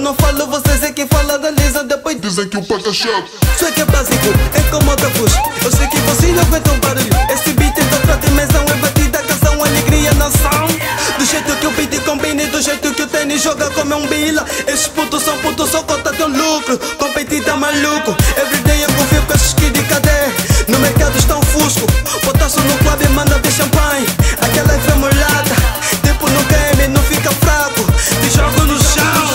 não falo, vocês é que falam, analisam, depois dizem que o paca é chato. Isso é que é básico, é como outra voz. Eu sei que vocês não aguentam barulho. Esse beat é de outra dimensão, é batida, canção, alegria, nação. Do jeito que o beat combina e do jeito que o tênis joga como é um bila. Esses putos são putos, só conta teu lucro. Competida maluco, everyday eu confio com esses que de cadê. No mercado estão fusco, botaço no clube e manda ver champanhe. Aquela é tremolada, tipo no game, não fica fraco. Te jogo no chão.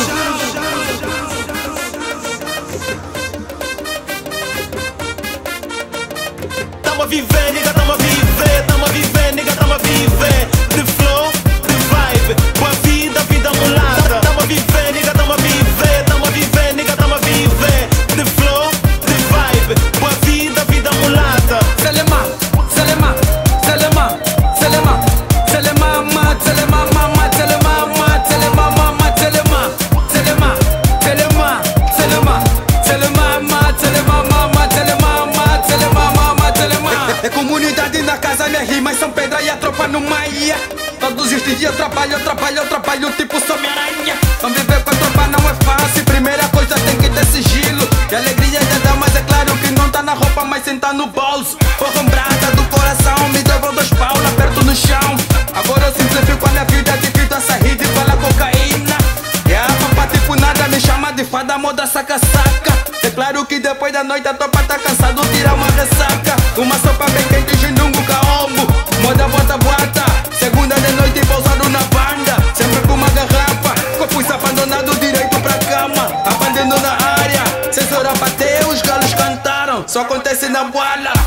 Tamo a viver, nigga, tamo a viver. Tamo a viver, nigga, tamo a viver. De flow, de vibe, boa vida, vida mulata. Tamo a viver, nigga, tamo a viver. Tamo a viver, nigga, tamo a viver. De flow, de vibe, boa vida, vida mulata. Selema, Selema, Selema, Selema, Selema, ma, Selema, mama, Selema, ma, Selema, mama, Selema, Selema, Selema, Selema, Selema, ma, Selema, mama, Selema, ma, Selema, mama, Selema. É comunidade na casa, minhas rimas são pedra e a tropa no maia. Todos os dias eu trabalho tipo Homem-Aranha. Conviver com a tropa não é fácil, primeira coisa tem que ter sigilo. E alegria já dá, mas é claro que não tá na roupa, mas senta no bolso. Porrombrada do coração, me devo 2 pau, aperto no chão. Agora eu simplifico a minha vida, divido essa rede e fala cocaína. E a pampa tipo nada, me chama de fada, moda saca-saca. É claro que depois da noite a tropa tá cansado, tira uma ressaca. Uma sopa bem quente, gindungo, caombo, moda bota. Segunda de noite pousado na banda, sempre com uma garrafa. Copos abandonado direito pra cama, abandonando na área. Censura bateu, os galos cantaram, só acontece na boala.